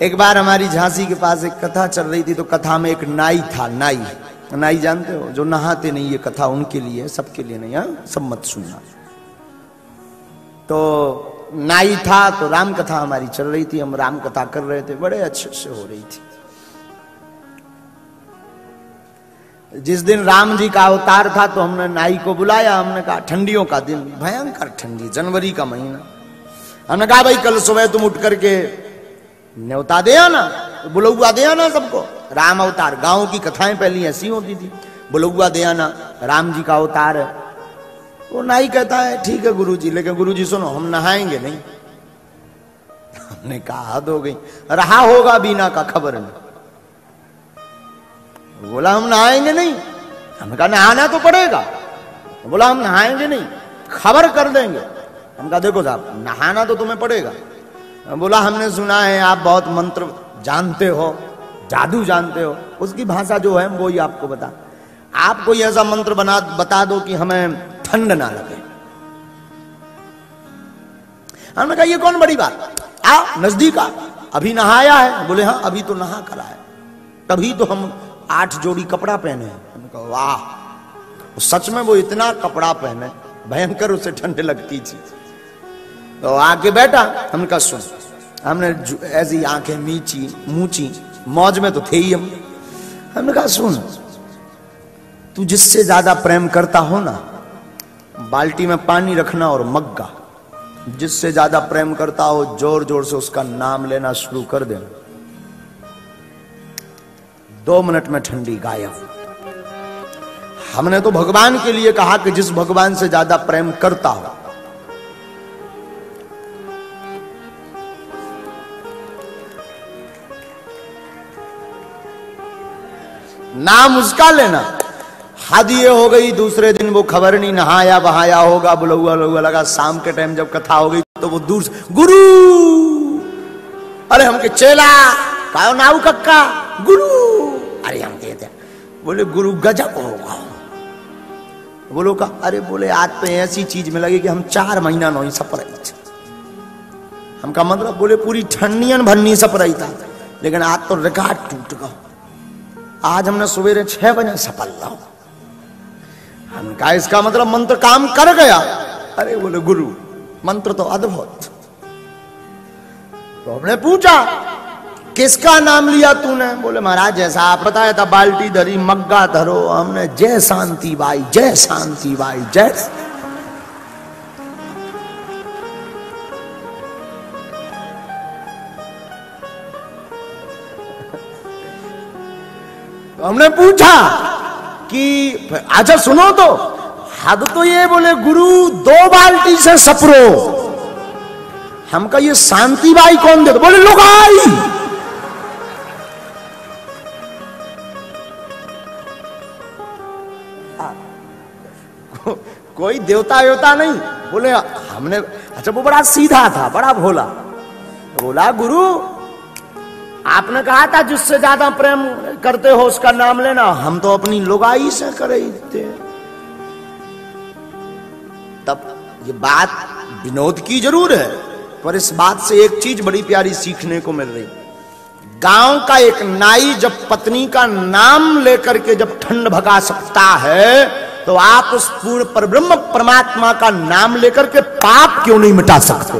एक बार हमारी झांसी के पास एक कथा चल रही थी, तो कथा में एक नाई था। नाई जानते हो, जो नहाते नहीं, ये कथा उनके लिए, सबके लिए नहीं, हाँ सब मत सुनना। तो नाई था, तो राम कथा हमारी चल रही थी, हम राम कथा कर रहे थे, बड़े अच्छे से हो रही थी। जिस दिन राम जी का अवतार था, तो हमने नाई को बुलाया। हमने कहा ठंडियों का दिन, भयंकर ठंडी, जनवरी का महीना। हमने कहा भाई कल सुबह तुम उठ करके न्योता दे आना, बुलौआ दे आना सबको। राम अवतार, गांव की कथाएं पहली ऐसी होती थी, बुलौआ दे आना, राम जी का अवतार है। वो नाई कहता है ठीक है गुरुजी, लेकिन गुरुजी सुनो, हम नहाएंगे नहीं। हमने कहा हद हो गई, रहा होगा बीना का खबर नहीं। बोला हम नहाएंगे नहीं। हमने कहा नहाना तो पड़ेगा। बोला हम नहाएंगे नहीं, खबर कर देंगे। हम कहा देखो साहब, नहाना तो तुम्हें पड़ेगा। बोला हमने सुना है आप बहुत मंत्र जानते हो, जादू जानते हो, उसकी भाषा जो है वो ही आपको बता। आप कोई ऐसा मंत्र बता दो कि हमें ठंड ना लगे। हमने कहा ये कौन बड़ी बात, आ नजदीक आ, अभी नहाया है। बोले हाँ अभी तो नहा कर आए, तभी तो हम 8 जोड़ी कपड़ा पहने हैं। हमने कहा वाह, सच में वो इतना कपड़ा पहने, भयंकर उसे ठंड लगती थी। तो आके बैठा। हमने कहा सुन, हमने ऐसी आंखें मूची, मौज में तो थे ही हम। हमने कहा सुन, तू जिससे ज्यादा प्रेम करता हो ना, बाल्टी में पानी रखना और मग्गा, जिससे ज्यादा प्रेम करता हो जोर जोर से उसका नाम लेना शुरू कर देना। 2 मिनट में ठंडी गायब। हमने तो भगवान के लिए कहा कि जिस भगवान से ज्यादा प्रेम करता हो। नाम उसका लेना। हद ये हो गई, दूसरे दिन वो खबर नहीं, नहाया बहाया होगा, बुलौआ लगा। शाम के टाइम जब कथा हो गई तो वो दूर से गुरु, अरे हमके चेला कायो नाऊ कक्का गुरु, अरे हम कहते बोले गुरु गजब होगा। बोलो का, अरे बोले आज तो ऐसी चीज में लगे कि हम 4 महीना नहीं सप रही थे। हमका मतलब बोले पूरी ठंडियन भरनी सप रही था, लेकिन आज तो रिकॉर्ड टूट गया। आज हमने सवेरे 6 बजे सफल रहा। हम कहा इसका मतलब मंत्र काम कर गया। अरे बोले गुरु मंत्र तो अद्भुत। तो हमने पूछा किसका नाम लिया तूने? बोले महाराज जैसा आप बताया था, बाल्टी धरी मग्गा धरो। हमने जय शांति बाई, जय शांति बाई, जय। हमने पूछा कि अच्छा सुनो, तो हद तो ये बोले गुरु 2 बाल्टी से सपरो। हमका ये शांति बाई कौन दे? बोले लुगाई। कोई देवता वेवता नहीं। बोले हमने, अच्छा वो बड़ा सीधा था, बड़ा भोला। बोला गुरु आपने कहा था जिससे ज्यादा प्रेम करते हो उसका नाम लेना, हम तो अपनी लुगाई से करे थे। तब ये बात विनोद की जरूर है, पर इस बात से एक चीज बड़ी प्यारी सीखने को मिल रही। गांव का एक नाई जब पत्नी का नाम लेकर के जब ठंड भगा सकता है, तो आप उस पूर्ण परब्रह्म परमात्मा का नाम लेकर के पाप क्यों नहीं मिटा सकते?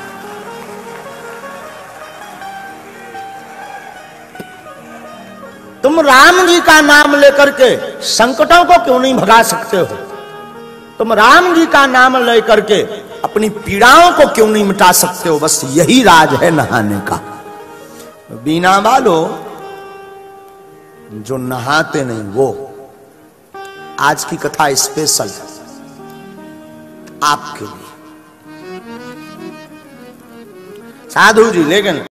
तुम राम जी का नाम लेकर के संकटों को क्यों नहीं भगा सकते हो? तुम राम जी का नाम लेकर के अपनी पीड़ाओं को क्यों नहीं मिटा सकते हो? बस यही राज है नहाने का। बीना वालों जो नहाते नहीं, वो आज की कथा स्पेशल आपके लिए। साधु जी लेकिन